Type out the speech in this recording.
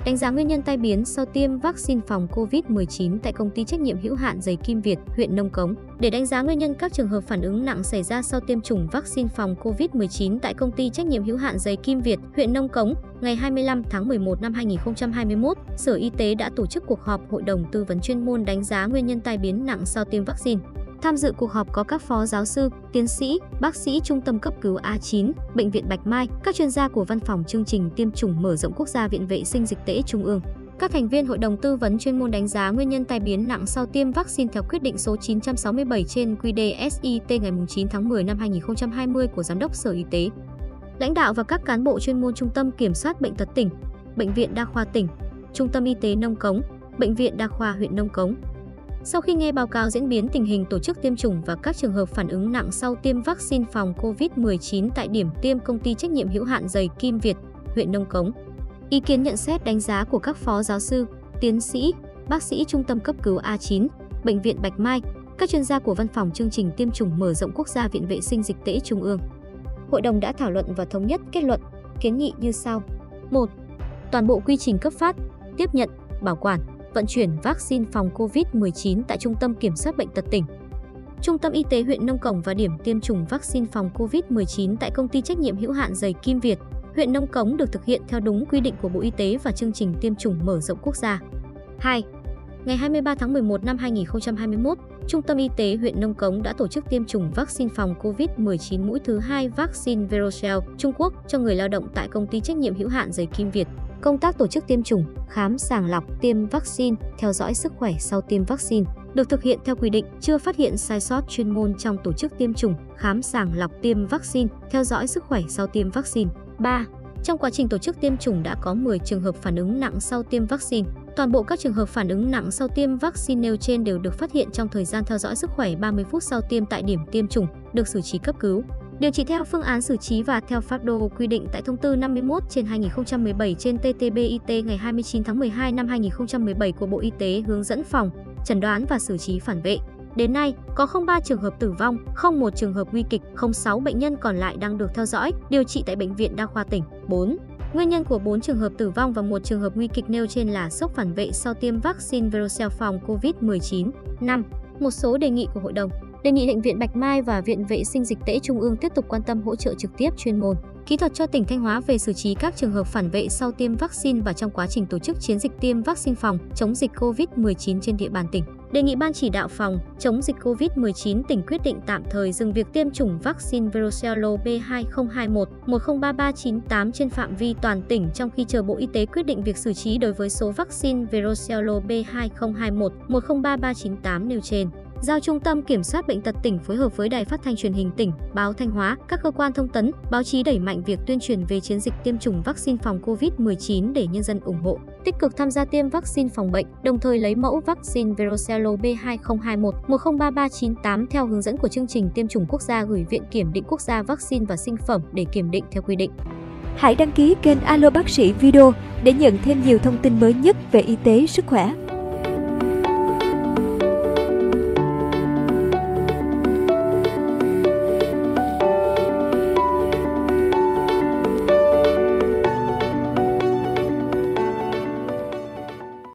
Đánh giá nguyên nhân tai biến sau tiêm vaccine phòng COVID-19 tại công ty trách nhiệm hữu hạn giày Kim Việt, huyện Nông Cống. Để đánh giá nguyên nhân các trường hợp phản ứng nặng xảy ra sau tiêm chủng vaccine phòng COVID-19 tại công ty trách nhiệm hữu hạn giày Kim Việt, huyện Nông Cống, ngày 25 tháng 11 năm 2021, Sở Y tế đã tổ chức cuộc họp Hội đồng tư vấn chuyên môn đánh giá nguyên nhân tai biến nặng sau tiêm vaccine. Tham dự cuộc họp có các phó giáo sư, tiến sĩ, bác sĩ Trung tâm cấp cứu A9, Bệnh viện Bạch Mai, các chuyên gia của Văn phòng chương trình tiêm chủng mở rộng quốc gia Viện Vệ sinh Dịch tễ Trung ương. Các thành viên Hội đồng tư vấn chuyên môn đánh giá nguyên nhân tai biến nặng sau tiêm vaccine theo quyết định số 967 trên QĐ-SIT ngày 9 tháng 10 năm 2020 của Giám đốc Sở Y tế. Lãnh đạo và các cán bộ chuyên môn Trung tâm Kiểm soát Bệnh tật tỉnh, Bệnh viện Đa khoa tỉnh, Trung tâm Y tế Nông Cống, Bệnh viện Đa khoa huyện Nông Cống. Sau khi nghe báo cáo diễn biến tình hình tổ chức tiêm chủng và các trường hợp phản ứng nặng sau tiêm vaccine phòng COVID-19 tại điểm tiêm công ty trách nhiệm hữu hạn giày Kim Việt, huyện Nông Cống, ý kiến nhận xét đánh giá của các phó giáo sư, tiến sĩ, bác sĩ Trung tâm cấp cứu A9, Bệnh viện Bạch Mai, các chuyên gia của Văn phòng chương trình tiêm chủng mở rộng quốc gia Viện Vệ sinh Dịch tễ Trung ương. Hội đồng đã thảo luận và thống nhất kết luận, kiến nghị như sau. 1. Toàn bộ quy trình cấp phát, tiếp nhận, bảo quản, vận chuyển vaccine phòng COVID-19 tại Trung tâm Kiểm soát Bệnh tật tỉnh, Trung tâm Y tế huyện Nông Cống và điểm tiêm chủng vaccine phòng COVID-19 tại công ty trách nhiệm hữu hạn giày Kim Việt, huyện Nông Cống được thực hiện theo đúng quy định của Bộ Y tế và chương trình tiêm chủng mở rộng quốc gia. 2. Ngày 23 tháng 11 năm 2021, Trung tâm Y tế huyện Nông Cống đã tổ chức tiêm chủng vaccine phòng COVID-19 mũi thứ 2 vaccine Verocell Trung Quốc cho người lao động tại công ty trách nhiệm hữu hạn giày Kim Việt. Công tác tổ chức tiêm chủng, khám sàng lọc, tiêm vaccine, theo dõi sức khỏe sau tiêm vaccine được thực hiện theo quy định, chưa phát hiện sai sót chuyên môn trong tổ chức tiêm chủng, khám sàng lọc, tiêm vaccine, theo dõi sức khỏe sau tiêm vaccine. 3. Trong quá trình tổ chức tiêm chủng đã có 10 trường hợp phản ứng nặng sau tiêm vaccine. Toàn bộ các trường hợp phản ứng nặng sau tiêm vaccine nêu trên đều được phát hiện trong thời gian theo dõi sức khỏe 30 phút sau tiêm tại điểm tiêm chủng, được xử trí cấp cứu. Điều trị theo phương án xử trí và theo phác đồ quy định tại Thông tư 51/2017 trên TT-BIT ngày 29 tháng 12 năm 2017 của Bộ Y tế hướng dẫn phòng, chẩn đoán và xử trí phản vệ. Đến nay, có 03 trường hợp tử vong, 01 trường hợp nguy kịch, 06 bệnh nhân còn lại đang được theo dõi, điều trị tại Bệnh viện Đa khoa tỉnh. 4. Nguyên nhân của 4 trường hợp tử vong và 1 trường hợp nguy kịch nêu trên là sốc phản vệ sau tiêm vaccine Verocell phòng COVID-19. 5. Một số đề nghị của Hội đồng. Đề nghị Bệnh viện Bạch Mai và Viện Vệ sinh Dịch tễ Trung ương tiếp tục quan tâm hỗ trợ trực tiếp chuyên môn, kỹ thuật cho tỉnh Thanh Hóa về xử trí các trường hợp phản vệ sau tiêm vaccine và trong quá trình tổ chức chiến dịch tiêm vaccine phòng chống dịch COVID-19 trên địa bàn tỉnh. Đề nghị Ban chỉ đạo phòng chống dịch COVID-19 tỉnh quyết định tạm thời dừng việc tiêm chủng vaccine Verocell B2021 103398 trên phạm vi toàn tỉnh trong khi chờ Bộ Y tế quyết định việc xử trí đối với số vaccine Verocell B2021 103398 nêu trên. Giao Trung tâm Kiểm soát Bệnh tật tỉnh phối hợp với Đài Phát thanh Truyền hình tỉnh, Báo Thanh Hóa, các cơ quan thông tấn, báo chí đẩy mạnh việc tuyên truyền về chiến dịch tiêm chủng vaccine phòng COVID-19 để nhân dân ủng hộ, tích cực tham gia tiêm vaccine phòng bệnh, đồng thời lấy mẫu vaccine Verocell B2021 103398 theo hướng dẫn của chương trình tiêm chủng quốc gia gửi Viện Kiểm định Quốc gia Vaccine và Sinh phẩm để kiểm định theo quy định. Hãy đăng ký kênh Alo Bác sĩ Video để nhận thêm nhiều thông tin mới nhất về y tế, sức khỏe.